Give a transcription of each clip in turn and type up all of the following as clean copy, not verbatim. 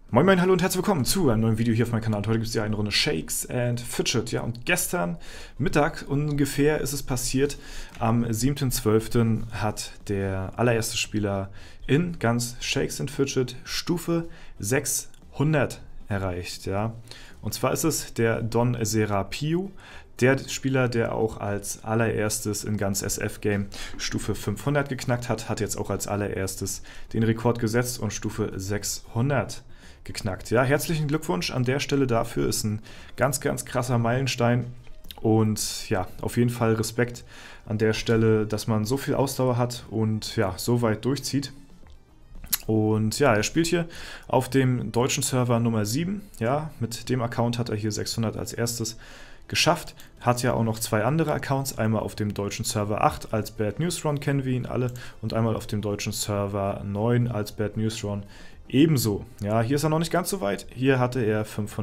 Moin Moin, hallo und herzlich willkommen zu einem neuen Video hier auf meinem Kanal. Und heute gibt es ja eine Runde Shakes and Fidget. Ja, und gestern Mittag ungefähr ist es passiert. Am 7.12. hat der allererste Spieler in ganz Shakes and Fidget Stufe 600 erreicht. Ja. Und zwar ist es der Don Serapio, der Spieler, der auch als allererstes in ganz SF-Game Stufe 500 geknackt hat, hat jetzt auch als allererstes den Rekord gesetzt und Stufe 600 geknackt. Ja, herzlichen Glückwunsch an der Stelle dafür, ist ein ganz, ganz krasser Meilenstein und ja, auf jeden Fall Respekt an der Stelle, dass man so viel Ausdauer hat und ja, so weit durchzieht. Und ja, er spielt hier auf dem deutschen Server Nummer 7, ja, mit dem Account hat er hier 600 als erstes geschafft, hat ja auch noch zwei andere Accounts, einmal auf dem deutschen Server 8 als Bad News Ron kennen wir ihn alle und einmal auf dem deutschen Server 9 als Bad News Ron ebenso. Ja, hier ist er noch nicht ganz so weit, hier hatte er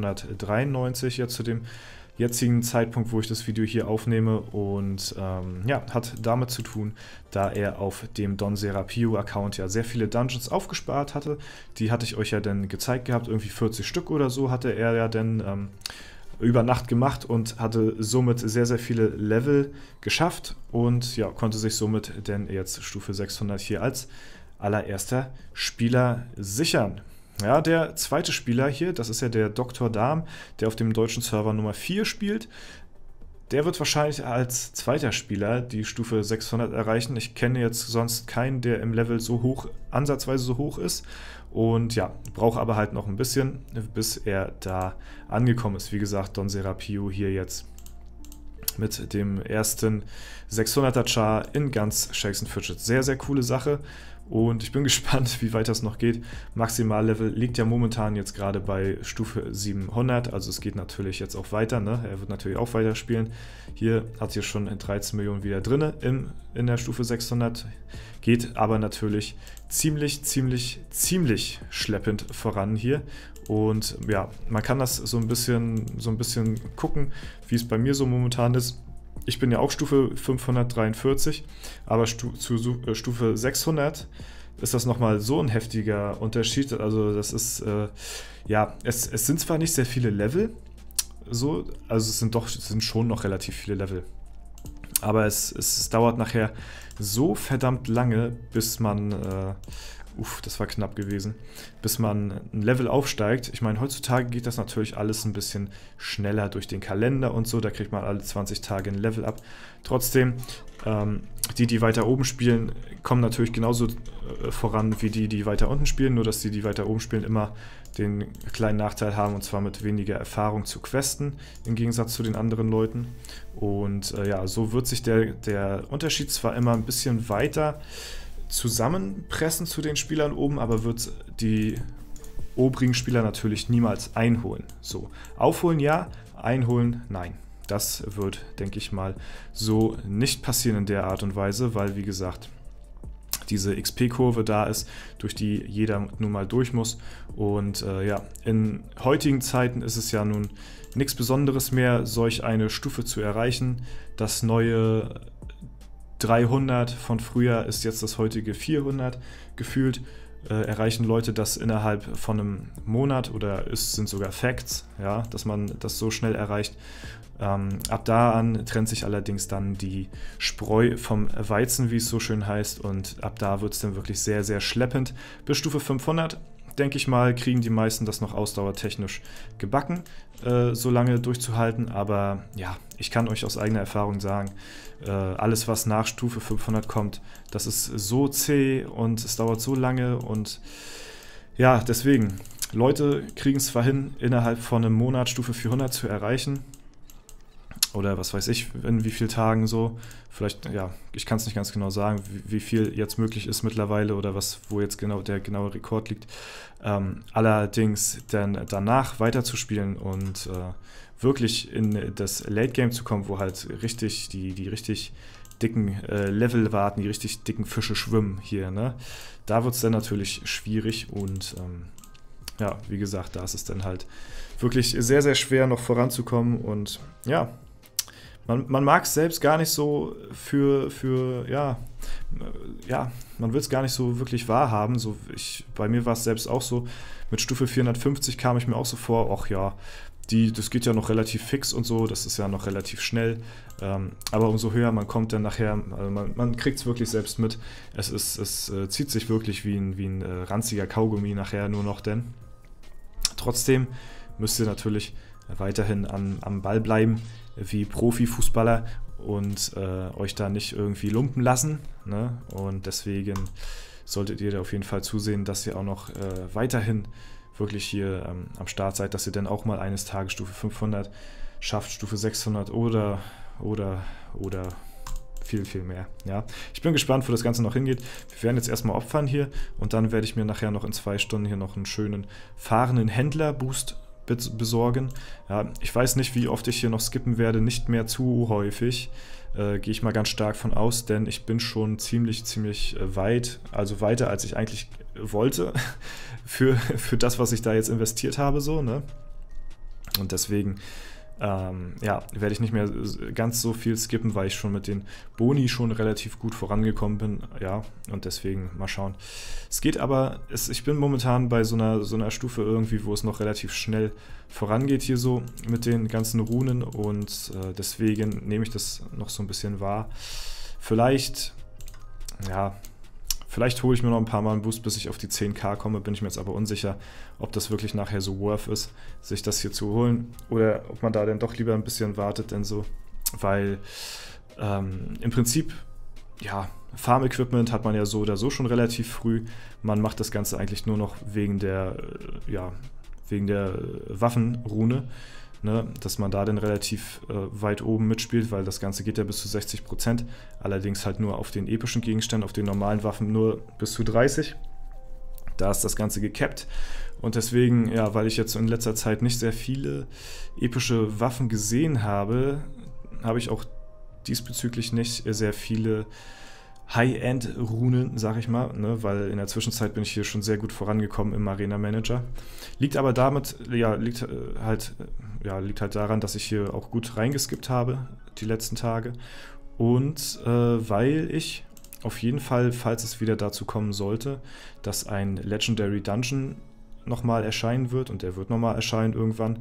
593 jetzt zu dem jetzigen Zeitpunkt, wo ich das Video hier aufnehme und ja, hat damit zu tun, da er auf dem Don Serapio Account ja sehr viele Dungeons aufgespart hatte. Die hatte ich euch ja dann gezeigt gehabt, irgendwie 40 Stück oder so hatte er ja dann über Nacht gemacht und hatte somit sehr, sehr viele Level geschafft und ja, konnte sich somit denn jetzt Stufe 600 hier als allererster Spieler sichern. Ja, der zweite Spieler hier, das ist ja der Dr. Darm, der auf dem deutschen Server Nummer 4 spielt. Der wird wahrscheinlich als zweiter Spieler die Stufe 600 erreichen. Ich kenne jetzt sonst keinen, der im Level so hoch, ansatzweise so hoch ist. Und ja, braucht aber halt noch ein bisschen, bis er da angekommen ist. Wie gesagt, Don Serapio hier jetzt mit dem ersten 600er Char in ganz Shakes and Fidget. Sehr, sehr coole Sache. Und ich bin gespannt, wie weit das noch geht. Maximallevel liegt ja momentan jetzt gerade bei Stufe 700, also es geht natürlich jetzt auch weiter, ne? Er wird natürlich auch weiter spielen. Hier hat hier schon 13 Millionen wieder drin in der Stufe 600, geht aber natürlich ziemlich schleppend voran hier. Und ja, man kann das so ein bisschen gucken, wie es bei mir so momentan ist. Ich bin ja auch Stufe 543, aber zu Stufe 600 ist das nochmal so ein heftiger Unterschied. Also das ist, ja, es sind zwar nicht sehr viele Level, so, also es sind schon noch relativ viele Level. Aber es dauert nachher so verdammt lange, bis man, das war knapp gewesen, bis man ein Level aufsteigt. Ich meine, heutzutage geht das natürlich alles ein bisschen schneller durch den Kalender und so, da kriegt man alle 20 Tage ein Level ab. Trotzdem, die weiter oben spielen, kommen natürlich genauso voran wie die weiter unten spielen, nur dass die weiter oben spielen immer den kleinen Nachteil haben, und zwar mit weniger Erfahrung zu questen, im Gegensatz zu den anderen Leuten. Und ja, so wird sich der Unterschied zwar immer ein bisschen weiter zusammenpressen zu den Spielern oben, aber wird die obrigen Spieler natürlich niemals einholen. So, aufholen ja, einholen nein. Das wird, denke ich mal, so nicht passieren in der Art und Weise, weil, wie gesagt, diese XP-Kurve da ist, durch die jeder nun mal durch muss. Und ja, in heutigen Zeiten ist es ja nun nichts Besonderes mehr, solch eine Stufe zu erreichen. Das neue 300 von früher ist jetzt das heutige 400 gefühlt. Erreichen Leute das innerhalb von einem Monat oder sind sogar Facts, ja, dass man das so schnell erreicht. Ab da an trennt sich allerdings dann die Spreu vom Weizen, wie es so schön heißt, und ab da wird es dann wirklich sehr, sehr schleppend. Bis Stufe 500, denke ich mal, kriegen die meisten das noch ausdauertechnisch gebacken, so lange durchzuhalten, aber ja, ich kann euch aus eigener Erfahrung sagen, alles was nach Stufe 500 kommt, das ist so zäh und es dauert so lange und ja, deswegen, Leute kriegen es zwar hin, innerhalb von einem Monat Stufe 400 zu erreichen, oder was weiß ich, in wie vielen Tagen so. Vielleicht, ja, ich kann es nicht ganz genau sagen, wie viel jetzt möglich ist mittlerweile oder wo jetzt genau der genaue Rekord liegt. Allerdings dann danach weiterzuspielen und wirklich in das Late Game zu kommen, wo halt richtig die richtig dicken Level warten, die richtig dicken Fische schwimmen hier, ne? Da wird es dann natürlich schwierig und ja, wie gesagt, da ist es dann halt wirklich sehr, sehr schwer noch voranzukommen und ja, man mag es selbst gar nicht so ja, man will es gar nicht so wirklich wahrhaben. So, bei mir war es selbst auch so, mit Stufe 450 kam ich mir auch so vor, ach ja, das geht ja noch relativ fix und so, das ist ja noch relativ schnell. Aber umso höher man kommt dann nachher, also man kriegt es wirklich selbst mit. Es zieht sich wirklich wie ein ranziger Kaugummi nachher nur noch denn. Trotzdem müsst ihr natürlich weiterhin am Ball bleiben, wie Profifußballer und euch da nicht irgendwie lumpen lassen. Ne? Und deswegen solltet ihr da auf jeden Fall zusehen, dass ihr auch noch weiterhin wirklich hier am Start seid, dass ihr dann auch mal eines Tages Stufe 500 schafft, Stufe 600 oder viel, viel mehr. Ja? Ich bin gespannt, wo das Ganze noch hingeht. Wir werden jetzt erstmal opfern hier und dann werde ich mir nachher noch in 2 Stunden hier noch einen schönen fahrenden Händler-Boost besorgen. Ja, ich weiß nicht, wie oft ich hier noch skippen werde, nicht mehr zu häufig. Gehe ich mal ganz stark von aus, denn ich bin schon ziemlich weit, also weiter als ich eigentlich wollte, für das, was ich da jetzt investiert habe, so, ne? Und deswegen ja, werde ich nicht mehr ganz so viel skippen, weil ich schon mit den Boni schon relativ gut vorangekommen bin, ja, und deswegen mal schauen. Es geht aber, ich bin momentan bei so einer Stufe irgendwie, wo es noch relativ schnell vorangeht hier so mit den ganzen Runen und deswegen nehme ich das noch so ein bisschen wahr. Vielleicht hole ich mir noch ein paar Mal einen Boost, bis ich auf die 10.000 komme, bin ich mir jetzt aber unsicher, ob das wirklich nachher so worth ist, sich das hier zu holen oder ob man da dann doch lieber ein bisschen wartet, denn so, weil im Prinzip, ja, Farm-Equipment hat man ja so oder so schon relativ früh, man macht das Ganze eigentlich nur noch wegen der Waffenrune, ne, dass man da dann relativ weit oben mitspielt, weil das Ganze geht ja bis zu 60%, allerdings halt nur auf den epischen Gegenständen, auf den normalen Waffen nur bis zu 30%. Da ist das Ganze gekappt und deswegen, ja, weil ich jetzt in letzter Zeit nicht sehr viele epische Waffen gesehen habe, habe ich auch diesbezüglich nicht sehr viele High-End-Runen, sag ich mal, ne, weil in der Zwischenzeit bin ich hier schon sehr gut vorangekommen im Arena-Manager. Liegt aber damit, ja, liegt halt daran, dass ich hier auch gut reingeskippt habe die letzten Tage und weil ich auf jeden Fall, falls es wieder dazu kommen sollte, dass ein Legendary Dungeon nochmal erscheinen wird und der wird nochmal erscheinen irgendwann,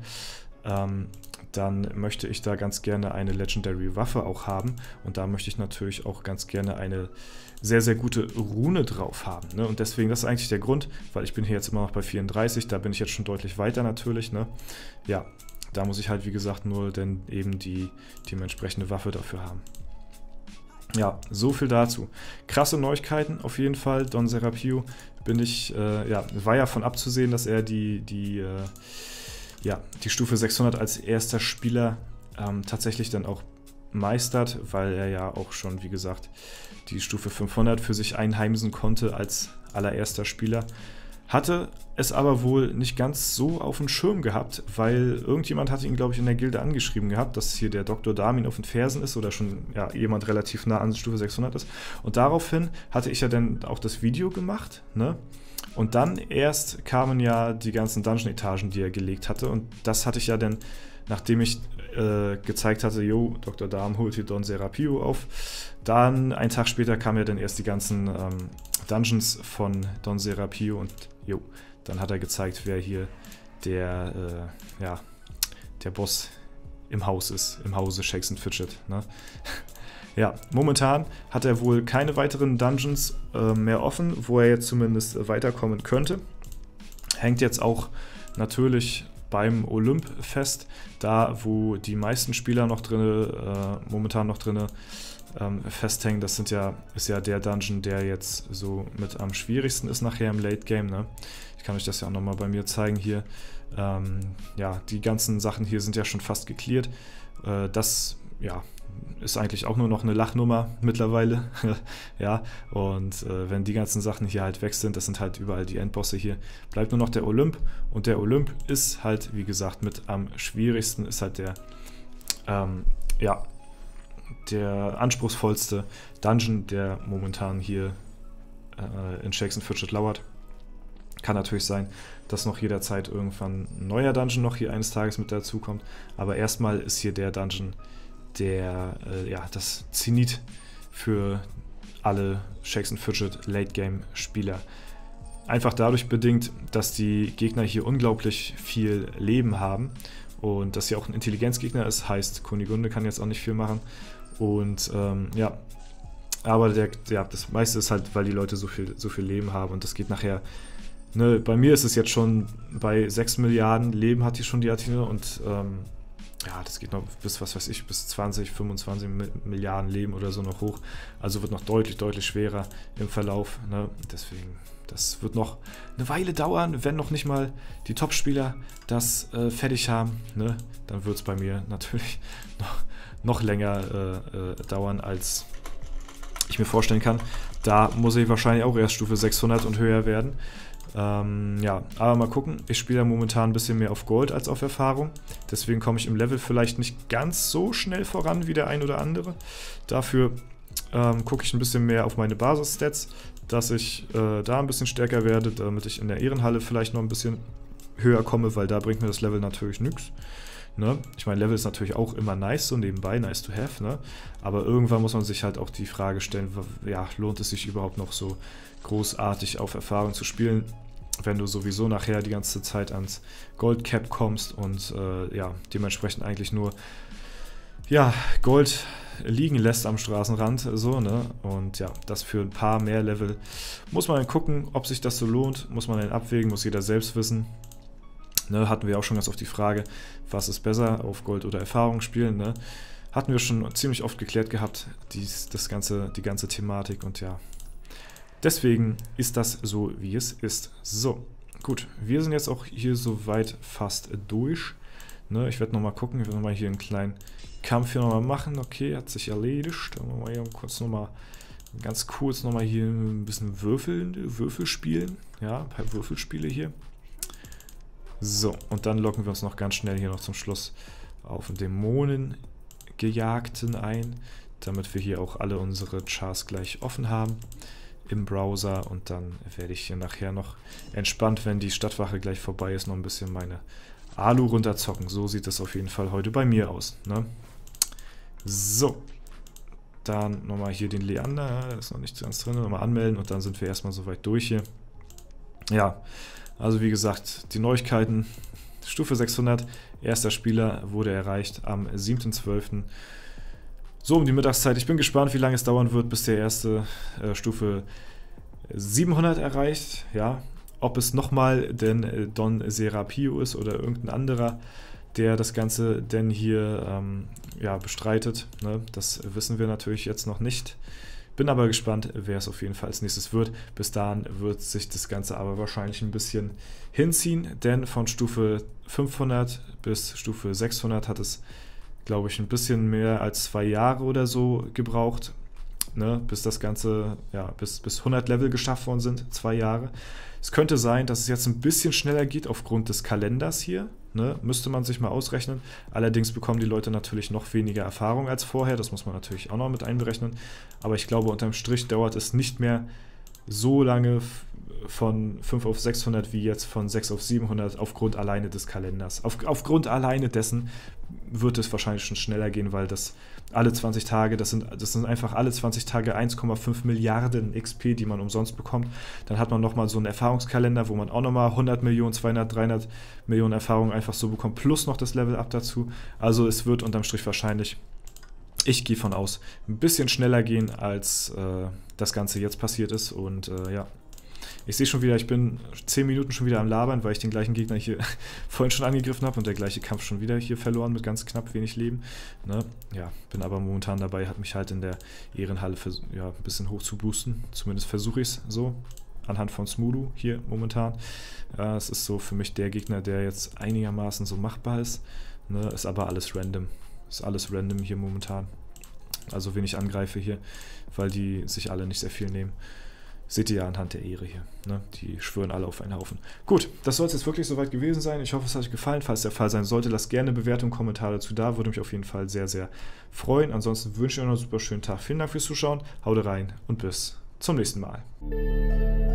dann möchte ich da ganz gerne eine Legendary Waffe auch haben und da möchte ich natürlich auch ganz gerne eine sehr, sehr gute Rune drauf haben. Ne? Und deswegen, das ist eigentlich der Grund, weil ich bin hier jetzt immer noch bei 34, da bin ich jetzt schon deutlich weiter natürlich. Ne? Ja, da muss ich halt, wie gesagt, nur dann eben die entsprechende Waffe dafür haben. Ja, so viel dazu. Krasse Neuigkeiten auf jeden Fall. Don Serapio war ja von abzusehen, dass er die Stufe 600 als erster Spieler tatsächlich dann auch meistert, weil er ja auch schon, wie gesagt, die Stufe 500 für sich einheimsen konnte als allererster Spieler. Hatte es aber wohl nicht ganz so auf dem Schirm gehabt, weil irgendjemand hatte ihn, glaube ich, in der Gilde angeschrieben gehabt, dass hier der Dr. Damin auf den Fersen ist oder schon jemand relativ nah an Stufe 600 ist. Und daraufhin hatte ich ja dann auch das Video gemacht, ne? Und dann erst kamen ja die ganzen Dungeon-Etagen, die er gelegt hatte. Und das hatte ich ja dann, nachdem ich gezeigt hatte, jo, Dr. Darm holt hier Don Serapio auf. Dann, einen Tag später, kamen ja dann erst die ganzen Dungeons von Don Serapio. Und jo, dann hat er gezeigt, wer hier der Boss im Haus ist, im Hause Shakes and Fidget, ne? Ja, momentan hat er wohl keine weiteren Dungeons mehr offen, wo er jetzt zumindest weiterkommen könnte. Hängt jetzt auch natürlich beim Olymp fest, da wo die meisten Spieler noch momentan noch drin festhängen. Das ist ja der Dungeon, der jetzt so mit am schwierigsten ist nachher im Late Game. Ne? Ich kann euch das ja auch nochmal bei mir zeigen hier. Ja, die ganzen Sachen hier sind ja schon fast geklärt. Das, ja, ist eigentlich auch nur noch eine Lachnummer mittlerweile. Ja, und wenn die ganzen Sachen hier halt weg sind, das sind halt überall die Endbosse hier, bleibt nur noch der Olymp. Und der Olymp ist halt, wie gesagt, mit am schwierigsten, ist halt der anspruchsvollste Dungeon, der momentan hier in Shakes and Fidget lauert. Kann natürlich sein, dass noch jederzeit irgendwann ein neuer Dungeon noch hier eines Tages mit dazu kommt. Aber erstmal ist hier der Dungeon ja, das Zenit für alle Shakes and Fidget Late-Game-Spieler. Einfach dadurch bedingt, dass die Gegner hier unglaublich viel Leben haben und dass hier auch ein Intelligenzgegner ist, heißt Kunigunde kann jetzt auch nicht viel machen und ja, aber das meiste ist halt, weil die Leute so viel Leben haben und das geht nachher, ne, bei mir ist es jetzt schon bei 6 Milliarden Leben hat die schon die Athene und ja, das geht noch bis, was weiß ich, bis 20, 25 Milliarden Leben oder so noch hoch. Also wird noch deutlich, deutlich schwerer im Verlauf. Ne? Deswegen, das wird noch eine Weile dauern, wenn noch nicht mal die Top-Spieler das fertig haben. Ne? Dann wird es bei mir natürlich noch länger dauern, als ich mir vorstellen kann. Da muss ich wahrscheinlich auch erst Stufe 600 und höher werden. Ja, aber mal gucken. Ich spiele ja momentan ein bisschen mehr auf Gold als auf Erfahrung. Deswegen komme ich im Level vielleicht nicht ganz so schnell voran wie der ein oder andere. Dafür gucke ich ein bisschen mehr auf meine Basis-Stats, dass ich da ein bisschen stärker werde, damit ich in der Ehrenhalle vielleicht noch ein bisschen höher komme, weil da bringt mir das Level natürlich nichts. Ne? Ich meine, Level ist natürlich auch immer nice, so nebenbei, nice to have, ne? Aber irgendwann muss man sich halt auch die Frage stellen, ja, lohnt es sich überhaupt noch so großartig auf Erfahrung zu spielen, wenn du sowieso nachher die ganze Zeit ans Goldcap kommst und ja, dementsprechend eigentlich nur ja, Gold liegen lässt am Straßenrand, so, ne? Und ja, das für ein paar mehr Level muss man dann gucken, ob sich das so lohnt, muss man dann abwägen, muss jeder selbst wissen. Ne, hatten wir auch schon ganz oft die Frage, was ist besser, auf Gold oder Erfahrung spielen, ne? Hatten wir schon ziemlich oft geklärt gehabt, die ganze Thematik und ja, deswegen ist das so, wie es ist. So, gut, wir sind jetzt auch hier soweit fast durch, ne? Ich werde nochmal gucken, ich werde nochmal hier einen kleinen Kampf hier nochmal machen, okay, hat sich erledigt, dann wollen wir hier kurz nochmal, ganz kurz nochmal hier ein bisschen Würfel spielen, ja, ein paar Würfelspiele hier. So, und dann locken wir uns noch ganz schnell hier noch zum Schluss auf den Dämonengejagten ein, damit wir hier auch alle unsere Chars gleich offen haben im Browser. Und dann werde ich hier nachher noch entspannt, wenn die Stadtwache gleich vorbei ist, noch ein bisschen meine Alu runterzocken. So sieht das auf jeden Fall heute bei mir aus, ne? So, dann nochmal hier den Leander, da ist noch nichts ganz drin, nochmal anmelden und dann sind wir erstmal soweit durch hier. Ja, also wie gesagt, die Neuigkeiten, Stufe 600, erster Spieler wurde erreicht am 7.12. So um die Mittagszeit. Ich bin gespannt, wie lange es dauern wird, bis der erste Stufe 700 erreicht. Ja, ob es nochmal denn Don Serapio ist oder irgendein anderer, der das Ganze denn hier ja, bestreitet. Ne? Das wissen wir natürlich jetzt noch nicht. Bin aber gespannt, wer es auf jeden Fall als nächstes wird. Bis dahin wird sich das Ganze aber wahrscheinlich ein bisschen hinziehen, denn von Stufe 500 bis Stufe 600 hat es, glaube ich, ein bisschen mehr als 2 Jahre oder so gebraucht, ne, bis das Ganze, ja, bis 100 Level geschafft worden sind, 2 Jahre. Es könnte sein, dass es jetzt ein bisschen schneller geht aufgrund des Kalenders hier, ne, müsste man sich mal ausrechnen. Allerdings bekommen die Leute natürlich noch weniger Erfahrung als vorher, das muss man natürlich auch noch mit einberechnen. Aber ich glaube, unterm Strich dauert es nicht mehr so lange von 5 auf 600 wie jetzt von 6 auf 700 aufgrund alleine des Kalenders. Aufgrund alleine dessen wird es wahrscheinlich schon schneller gehen, weil das alle 20 Tage, das sind einfach alle 20 Tage 1,5 Milliarden XP, die man umsonst bekommt. Dann hat man nochmal so einen Erfahrungskalender, wo man auch nochmal 100 Millionen, 200, 300 Millionen Erfahrungen einfach so bekommt, plus noch das Level-Up dazu. Also es wird unterm Strich wahrscheinlich, ich gehe von aus, ein bisschen schneller gehen, als das Ganze jetzt passiert ist. Und ja, ich sehe schon wieder, ich bin 10 Minuten schon wieder am Labern, weil ich den gleichen Gegner hier vorhin schon angegriffen habe und der gleiche Kampf schon wieder hier verloren mit ganz knapp wenig Leben. Ne? Ja, bin aber momentan dabei, hat mich halt in der Ehrenhalle ja, ein bisschen hoch zu boosten. Zumindest versuche ich es so, anhand von Smudo hier momentan. Es ist so für mich der Gegner, der jetzt einigermaßen so machbar ist. Ne? Ist aber alles random. Ist alles random hier momentan. Also wen ich angreife hier, weil die sich alle nicht sehr viel nehmen. Seht ihr ja anhand der Ehre hier. Ne? Die schwören alle auf einen Haufen. Gut, das soll es jetzt wirklich soweit gewesen sein. Ich hoffe, es hat euch gefallen. Falls der Fall sein sollte, lasst gerne Bewertung, Kommentare dazu da. Würde mich auf jeden Fall sehr, sehr freuen. Ansonsten wünsche ich euch noch einen super schönen Tag. Vielen Dank fürs Zuschauen. Haut rein und bis zum nächsten Mal.